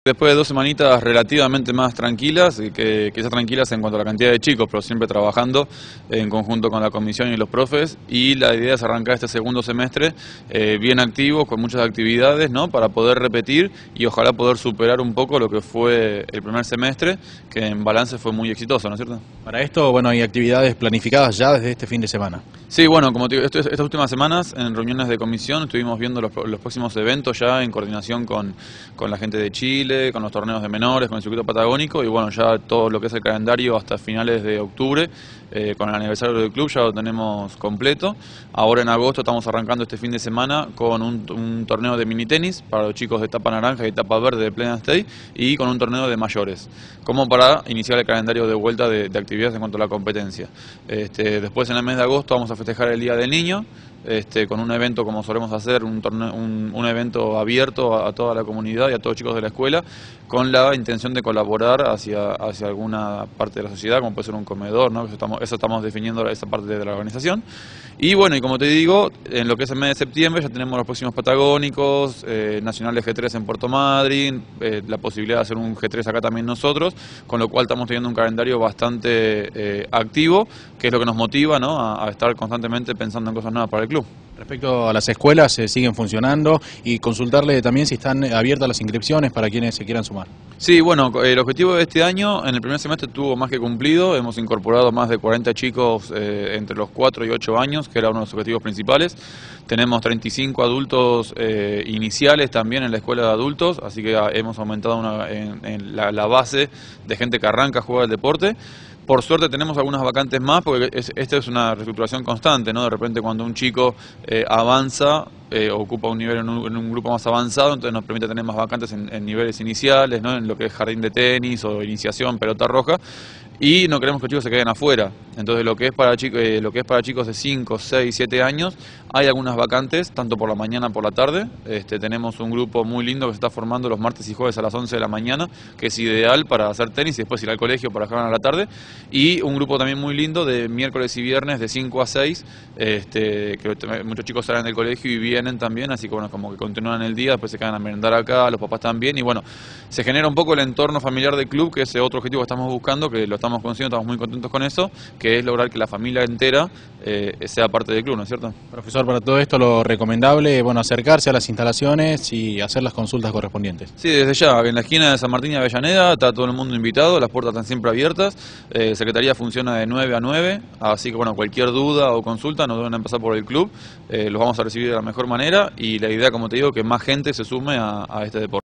Después de 2 semanitas relativamente más tranquilas, que quizás tranquilas en cuanto a la cantidad de chicos, pero siempre trabajando en conjunto con la comisión y los profes, y la idea es arrancar este segundo semestre bien activos, con muchas actividades, ¿no?, para poder repetir y ojalá poder superar un poco lo que fue el primer semestre, que en balance fue muy exitoso, ¿no es cierto? Para esto, bueno, hay actividades planificadas ya desde este fin de semana. Sí, bueno, como te digo, estas últimas semanas en reuniones de comisión estuvimos viendo los próximos eventos ya en coordinación con la gente de Chile, con los torneos de menores, con el circuito patagónico y bueno, ya todo lo que es el calendario hasta finales de octubre, con el aniversario del club ya lo tenemos completo. Ahora en agosto estamos arrancando este fin de semana con un torneo de mini tenis para los chicos de etapa naranja y etapa verde de Plena State y con un torneo de mayores, como para iniciar el calendario de vuelta de actividades en cuanto a la competencia. Después en el mes de agosto vamos a festejar el Día del Niño, con un evento como solemos hacer, un evento abierto a toda la comunidad y a todos los chicos de la escuela, con la intención de colaborar hacia alguna parte de la sociedad, como puede ser un comedor, ¿no? Eso estamos definiendo esa parte de la organización. Y bueno, y como te digo, en lo que es el mes de septiembre ya tenemos los próximos patagónicos, nacionales G3 en Puerto Madryn, la posibilidad de hacer un G3 acá también nosotros, con lo cual estamos teniendo un calendario bastante activo, que es lo que nos motiva, ¿no?, a estar constantemente pensando en cosas nuevas para el club. Respecto a las escuelas, siguen funcionando y consultarle también si están abiertas las inscripciones para quienes se quieran sumar. Sí, bueno, el objetivo de este año, en el primer semestre estuvo más que cumplido, hemos incorporado más de 40 chicos entre los 4 y 8 años, que era uno de los objetivos principales. Tenemos 35 adultos iniciales también en la escuela de adultos, así que hemos aumentado en la base de gente que arranca a jugar el deporte. Por suerte tenemos algunas vacantes más, porque esta es una reestructuración constante, ¿no? De repente cuando un chico avanza, ocupa un nivel en un grupo más avanzado, entonces nos permite tener más vacantes en niveles iniciales, ¿no?, en lo que es jardín de tenis o iniciación, pelota roja, y no queremos que los chicos se queden afuera. Entonces lo que es para chicos de 5, 6, 7 años, hay algunas vacantes, tanto por la mañana como por la tarde. Tenemos un grupo muy lindo que se está formando los martes y jueves a las 11 de la mañana, que es ideal para hacer tenis y después ir al colegio para jugar a la tarde. Y un grupo también muy lindo de miércoles y viernes de 5 a 6, que muchos chicos salen del colegio y vienen también, así que bueno, como que continúan el día, después se quedan a merendar acá, los papás también, y bueno, se genera un poco el entorno familiar del club, que es otro objetivo que estamos buscando, que lo estamos consiguiendo, estamos muy contentos con eso, que es lograr que la familia entera sea parte del club, ¿no es cierto? Profesor, para todo esto lo recomendable, bueno, acercarse a las instalaciones y hacer las consultas correspondientes. Sí, desde ya, en la esquina de San Martín y Avellaneda está todo el mundo invitado, las puertas están siempre abiertas, Secretaría funciona de 9 a 9, así que bueno, cualquier duda o consulta nos deben empezar por el club, los vamos a recibir de la mejor manera y la idea, como te digo, que más gente se sume a este deporte.